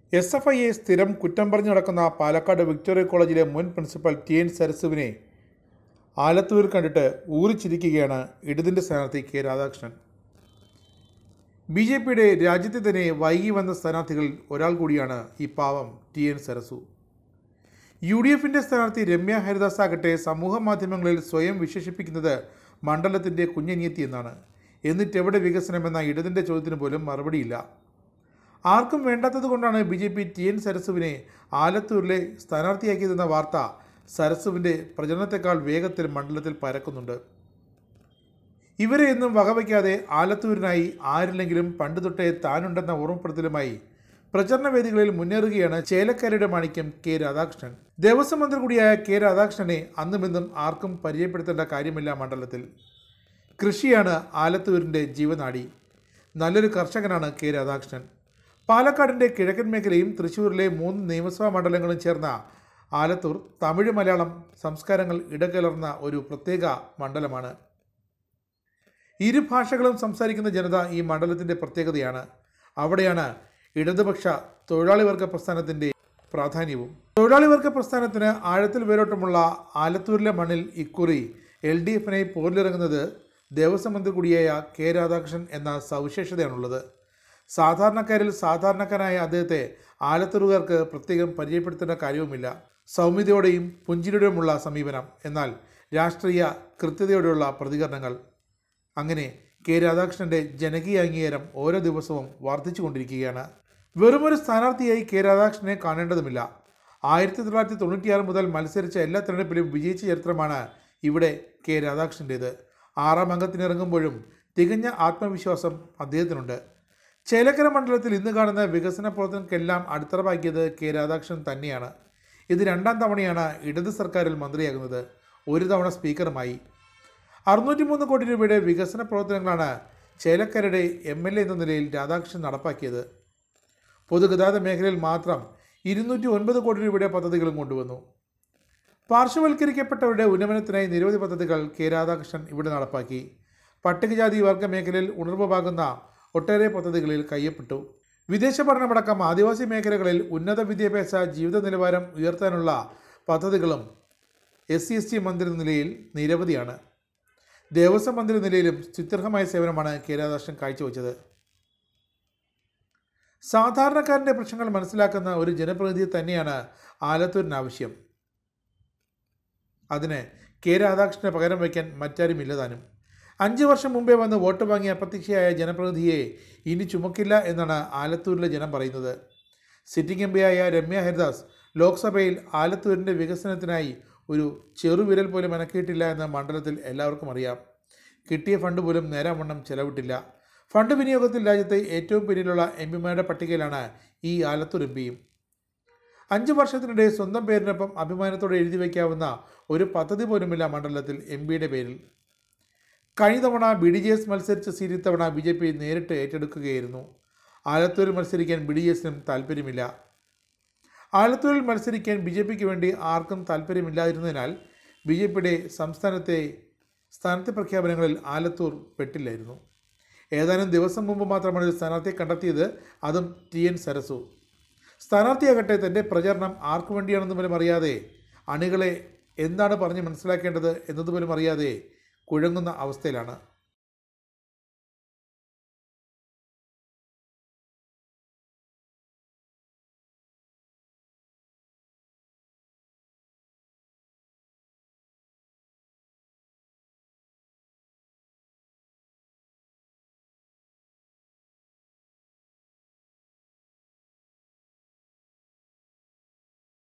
SFIയെ സ്ഥിരം കുറ്റം പറഞ്ഞു നടക്കുന്ന പാലക്കാട് വിക്ടോറിയ കോളേജിലെ മുൻ പ്രിൻസിപ്പൽ TN സരസുവിനെ ആലത്തൂരിൽ കണ്ടിട്ട് ഊറിച്ചിരിക്കുകയാണ് ഇടതിൻ്റെ സ്ഥാനാർത്ഥി കെ രാധാകൃഷ്ണൻ. BJPയുടെ രാജ്യത്തെ തന്നെ വൈകി വന്ന സ്ഥാനാർത്ഥികളിൽ ഒരാൾ കൂടിയാണ് ഈ പാവം TN സരസു. UDFിൻ്റെ സ്ഥാനാർത്ഥി രമ്യ ഹരിദാസ് ആകട്ടെ സമൂഹ മാധ്യമങ്ങളിൽ സ്വയം വിശേഷിപ്പിക്കുന്നത് മണ്ഡലത്തിൻ്റെ കുഞ്ഞനിയത്തി എന്നാണ്. എന്നിട്ടെവിടെ വികസനമെന്ന ഇടതിൻ്റെ ചോദ്യത്തിന് പോലും മറുപടിയില്ല. ആർക്കും വേണ്ടാത്തത് കൊണ്ടാണ് BJP TN സരസുവിനെ ആലത്തൂരിലെ സ്ഥാനാർത്ഥിയാക്കിയതെന്ന വാർത്ത സരസുവിൻ്റെ പ്രചരണത്തെക്കാൾ വേഗത്തിൽ മണ്ഡലത്തിൽ പരക്കുന്നുണ്ട്. ഇവരെ എന്നും വകവയ്ക്കാതെ ആലത്തൂരിനായി ആരില്ലെങ്കിലും പണ്ട് തൊട്ടേ താനുണ്ടെന്ന ഓർമ്മപ്പെടുത്തലുമായി പ്രചരണ വേദികളിൽ മുന്നേറുകയാണ് ചേലക്കരയുടെ മാണിക്യം കെ രാധാകൃഷ്ണൻ. ദേവസ്വം മന്ത്രി കൂടിയായ കെ രാധാകൃഷ്ണനെ അന്നുമെന്നും ആർക്കും പരിചയപ്പെടുത്തേണ്ട കാര്യമില്ല. മണ്ഡലത്തിൽ കൃഷിയാണ് ആലത്തൂരിൻ്റെ ജീവനാഡി. നല്ലൊരു കർഷകനാണ് കെ രാധാകൃഷ്ണൻ. പാലക്കാടിൻ്റെ കിഴക്കൻ മേഖലയും തൃശ്ശൂരിലെ 3 നിയമസഭാ മണ്ഡലങ്ങളും ചേർന്ന ആലത്തൂർ തമിഴ് മലയാളം സംസ്കാരങ്ങൾ ഇടകലർന്ന ഒരു പ്രത്യേക മണ്ഡലമാണ്. ഇരു ഭാഷകളും സംസാരിക്കുന്ന ജനത ഈ മണ്ഡലത്തിൻ്റെ പ്രത്യേകതയാണ്. അവിടെയാണ് ഇടതുപക്ഷ തൊഴിലാളി വർഗ പ്രസ്ഥാനത്തിൻ്റെ പ്രാധാന്യവും. തൊഴിലാളി വർഗ പ്രസ്ഥാനത്തിന് ആഴത്തിൽ വേരോട്ടമുള്ള ആലത്തൂരിലെ മണ്ണിൽ ഇക്കുറി LDFിനായി പോരിലിറങ്ങുന്നത് ദേവസ്വം മന്ത്രി കൂടിയായ കെ രാധാകൃഷ്ണൻ എന്ന സവിശേഷതയാണുള്ളത്. സാധാരണക്കാരിൽ സാധാരണക്കാരായ അദ്ദേഹത്തെ ആലത്തൂരുകാർക്ക് പ്രത്യേകം പരിചയപ്പെടുത്തേണ്ട കാര്യവുമില്ല. സൗമ്യതയോടെയും പുഞ്ചിരിയോടെയുമുള്ള സമീപനം, എന്നാൽ രാഷ്ട്രീയ കൃത്യതയോടെയുള്ള പ്രതികരണങ്ങൾ. അങ്ങനെ കെ രാധാകൃഷ്ണൻ്റെ ജനകീയ അംഗീകാരം ഓരോ ദിവസവും വർദ്ധിച്ചുകൊണ്ടിരിക്കുകയാണ്. വെറുമൊരു സ്ഥാനാർത്ഥിയായി കെ രാധാകൃഷ്ണനെ കാണേണ്ടതുമില്ല. 1996 മുതൽ മത്സരിച്ച എല്ലാ തെരഞ്ഞെടുപ്പിലും വിജയിച്ച ചരിത്രമാണ് ഇവിടെ കെ രാധാകൃഷ്ണൻ്റേത്. 6ാം അംഗത്തിനിറങ്ങുമ്പോഴും തികഞ്ഞ ആത്മവിശ്വാസം അദ്ദേഹത്തിനുണ്ട്. ചേലക്കര മണ്ഡലത്തിൽ ഇന്ന് കാണുന്ന വികസന പ്രവർത്തനങ്ങൾക്കെല്ലാം അടിത്തറപ്പാക്കിയത് കെ രാധാകൃഷ്ണൻ തന്നെയാണ്. ഇത് 2ാം തവണയാണ് ഇടത് സർക്കാരിൽ മന്ത്രിയാകുന്നത്. ഒരു തവണ സ്പീക്കറുമായി. 603 കോടി രൂപയുടെ വികസന പ്രവർത്തനങ്ങളാണ് ചേലക്കരയുടെ MLA എന്ന നിലയിൽ രാധാകൃഷ്ണൻ നടപ്പാക്കിയത്. പൊതുഗതാഗത മേഖലയിൽ മാത്രം 209 കോടി രൂപയുടെ പദ്ധതികളും കൊണ്ടുവന്നു. പാർശ്വവൽക്കരിക്കപ്പെട്ടവരുടെ ഉന്നമനത്തിനായി നിരവധി പദ്ധതികൾ കെ രാധാകൃഷ്ണൻ ഇവിടെ നടപ്പാക്കി. പട്ടികജാതി വർഗ മേഖലയിൽ ഉണർവുപാകുന്ന ഒട്ടേറെ പദ്ധതികളിൽ കയ്യപ്പെട്ടു. വിദേശ പഠനമടക്കം ആദിവാസി മേഖലകളിൽ ഉന്നത വിദ്യാഭ്യാസ ജീവിത നിലവാരം ഉയർത്താനുള്ള പദ്ധതികളും SC/ST മന്ത്രി നിലയിൽ നിരവധിയാണ്. ദേവസ്വം മന്ത്രി നിലയിലും സ്തുത്യർഹമായ സേവനമാണ് കെ രാധാകൃഷ്ണൻ കാഴ്ചവെച്ചത്. സാധാരണക്കാരൻ്റെ പ്രശ്നങ്ങൾ മനസ്സിലാക്കുന്ന ഒരു ജനപ്രതിനിധി തന്നെയാണ് ആലത്തൂരിന് ആവശ്യം. അതിന് കെ രാധാകൃഷ്ണനെ പകരം വയ്ക്കാൻ മറ്റാരുമില്ല താനും. 5 വർഷം മുമ്പേ വന്ന് വോട്ട് വാങ്ങി അപ്രത്യക്ഷയായ ജനപ്രതിനിധിയെ ഇനി ചുമക്കില്ല എന്നാണ് ആലത്തൂരിലെ ജനം പറയുന്നത്. സിറ്റിംഗ് MP ആയ രമ്യ ഹരിദാസ് ലോക്സഭയിൽ ആലത്തൂരിൻ്റെ വികസനത്തിനായി ഒരു ചെറുവിരൽ പോലും അനക്കിയിട്ടില്ല എന്ന് മണ്ഡലത്തിൽ എല്ലാവർക്കും അറിയാം. കിട്ടിയ ഫണ്ട് പോലും നേരാവണ്ണം ചെലവിട്ടില്ല. ഫണ്ട് വിനിയോഗത്തിൽ രാജ്യത്തെ ഏറ്റവും പിന്നിലുള്ള MPമാരുടെ പട്ടികയിലാണ് ഈ ആലത്തൂർ MPയും. 5 വർഷത്തിനിടെ സ്വന്തം പേരിനൊപ്പം അഭിമാനത്തോടെ എഴുതി വയ്ക്കാവുന്ന ഒരു പദ്ധതി പോലുമില്ല മണ്ഡലത്തിൽ MPയുടെ പേരിൽ. കഴിഞ്ഞ തവണ BDJS മത്സരിച്ച സീറ്റ് ഇത്തവണ BJP നേരിട്ട് ഏറ്റെടുക്കുകയായിരുന്നു. ആലത്തൂരിൽ മത്സരിക്കാൻ BDJSനും താല്പര്യമില്ല. ആലത്തൂരിൽ മത്സരിക്കാൻ BJPക്ക് വേണ്ടി ആർക്കും താല്പര്യമില്ലാതിരുന്നതിനാൽ BJPയുടെ സംസ്ഥാനത്തെ സ്ഥാനാർത്ഥി പ്രഖ്യാപനങ്ങളിൽ ആലത്തൂർ പെട്ടില്ലായിരുന്നു. ഏതാനും ദിവസം മുമ്പ് മാത്രമാണ് ഒരു സ്ഥാനാർത്ഥിയെ കണ്ടെത്തിയത്, അതും TN സരസു. സ്ഥാനാർത്ഥിയാകട്ടെ തൻ്റെ പ്രചരണം ആർക്കു വേണ്ടിയാണെന്ന് പോലും അറിയാതെ, അണികളെ എന്താണ് പറഞ്ഞ് മനസ്സിലാക്കേണ്ടത് എന്നതുപോലും അറിയാതെ കുഴങ്ങുന്ന അവസ്ഥയിലാണ്.